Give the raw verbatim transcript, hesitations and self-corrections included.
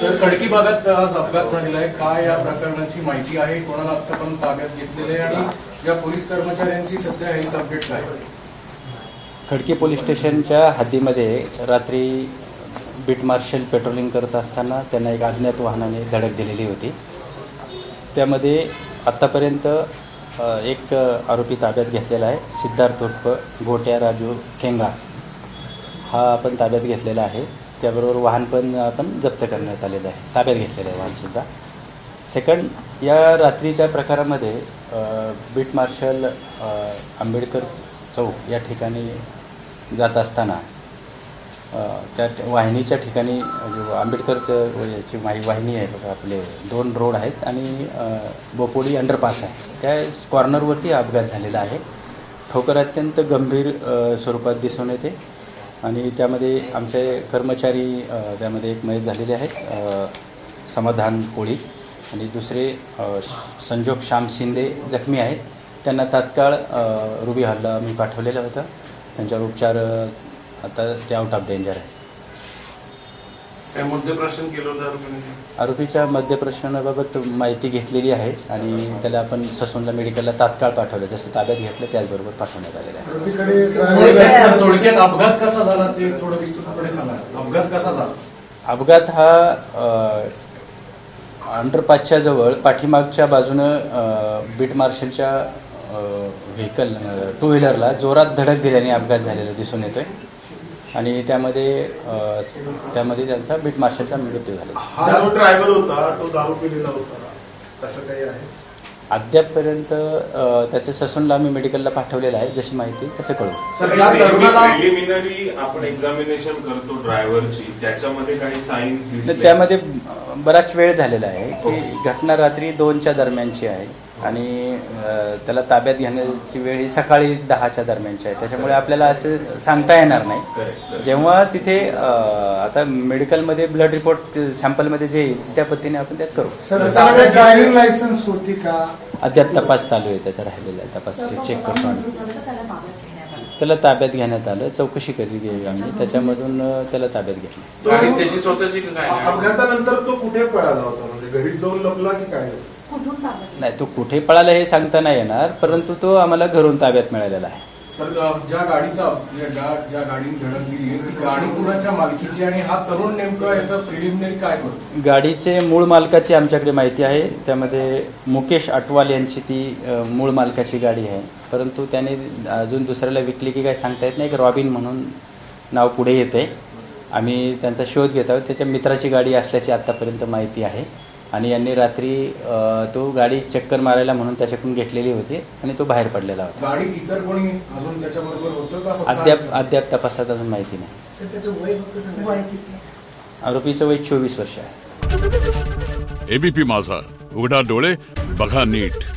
Sir, Khadki भागात आज अपघात झालेला आहे. काय या प्रकरणाची माहिती आहे? कोणाला आतापर्यंत ताब्यात घेतलेले आहे आणि या पोलीस कर्मचाऱ्यांची सध्या हेल्थ अपडेट काय? खडकी पोलीस स्टेशनच्या हद्दीमध्ये रात्री बीट मार्शल पेट्रोलिंग करत असताना त्यांना एक अज्ञात वाहनाने धडक दिलेली होती. त्यामध्ये आत्तापर्यंत एक आरोपी ताब्यात घेतलेला आहे. सिद्धार्थ उर्फ गोट्या राजू खेंगा हा आपण ताब्यात घेतलेला आहे. त्याबरोबर वाहन पण आपण जप्त करण्यात आलेलं आहे, ताब्यात घेतलेलं आहे वाहनसुद्धा. सेकंड, या रात्रीच्या प्रकारामध्ये बीट मार्शल आंबेडकर चौक या ठिकाणी जात असताना त्या वाहिनीच्या ठिकाणी आंबेडकरचं याची वाहि वाहिनी आहे बघा, आपले दोन रोड आहेत आणि बोपोडी अंडरपास आहे, त्या कॉर्नरवरती अपघात झालेला आहे. ठोकर अत्यंत गंभीर स्वरूपात दिसून येते आणि त्यामध्ये आमचे कर्मचारी त्यामध्ये एक मयत झालेले आहेत, समाधान कोळी, आणि दुसरे संजोग श्याम शिंदे जखमी आहेत. त्यांना तात्काळ रुबी हल्ला मी पाठवलेलं होतं. त्यांच्यावर उपचार आता ते आउट ऑफ डेंजर आहे. मध्यप्रश्न केलं होतं आरोपीच्या मध्यप्रश्नाबाबत माहिती घेतलेली आहे आणि त्याला आपण ससूनला मेडिकलला तात्काळ पाठवलं, जसं ताब्यात घेतलं त्याचबरोबर पाठवण्यात आलेलं आहे. थोडक्यात अपघात कसा झाला ते थोडं विस्तृतपणे सांगा. अपघात कसा झाला? अपघात हा अंडरपासच्या जवळ पाठीमागच्या बाजूनं बीट मार्शलच्या व्हेकल टू व्हीलरला जोरात धडक दिल्याने अपघात झालेला दिसून येतोय आणि त्यामध्ये त्यामध्ये त्यांचा बीट मार्शलचा मृत्यू झाला. हा जो ड्रायव्हर होता तो दारू पिलेला होता, तसं काही आहे? अद्यापपर्यंत त्याचे ससूनला आम्ही मेडिकलला पाठवलेलं आहे, जशी माहिती तसं कळू. प्रिलिमिनरी आपण एक्झामिनेशन करतो ड्रायव्हरची, त्याच्यामध्ये काही साईन्स त्यामध्ये बराच वेळ झालेला आहे की घटना रात्री दोनच्या दरम्यानची आहे आणि त्याला ताब्यात घेण्याची वेळ ही सकाळी दहाच्या दरम्यानची आहे. त्याच्यामुळे आपल्याला असं सांगता येणार नाही. जेव्हा तिथे आता मेडिकलमध्ये ब्लड रिपोर्ट सॅम्पलमध्ये जे येईल त्या पद्धतीने आपण त्यात करू. ड्रायव्हिंग लायसन्स होती का? अद्याप तपास चालू आहे, त्याचा राहिलेला आहे तपास चेक करतो. त्याला ताब्यात घेण्यात आलं, चौकशी केली गेली आम्ही, त्याच्यामधून त्याला ताब्यात घेतलं. त्याची स्वतःची अपघातानंतर तो कुठे पळाला होता? म्हणजे घरी जाऊन लपला की काय? नाही, तो कुठे पळाला हे सांगता नाही येणार, परंतु तो आम्हाला घरून ताब्यात मिळालेला आहे. सर, ज्या गाडीचा ज्या गाडीने धडक दिली ती गाडी कुणाच्या मालकीची आणि हा तरुण नेमकं याचं प्रिलिमिनरी काय करतो? गाडीचे मूळ मालकाची आमच्याकडे माहिती आहे. त्यामध्ये मुकेश अटवाल यांची ती मूळ मालकाची गाडी आहे, परंतु त्याने अजून दुसऱ्याला विकली की काय सांगता येत नाही. एक रॉबिन म्हणून नाव पुढे येते. आम्ही त्यांचा शोध घेत आहोत. त्याच्या मित्राची गाडी असल्याची आत्तापर्यंत माहिती आहे आणि यांनी रात्री तो गाडी चक्कर मारायला म्हणून त्याच्याकडून घेतलेली होती आणि तो बाहेर पडलेला होता. गाडी इतर कोणी अजून त्याच्याबरोबर होतं का? अद्याप अद्याप तपासात अजून माहिती नाही. आरोपीचं वय चोवीस वर्ष आहे. एबीपी माझा, उघडा डोळे बघा नीट.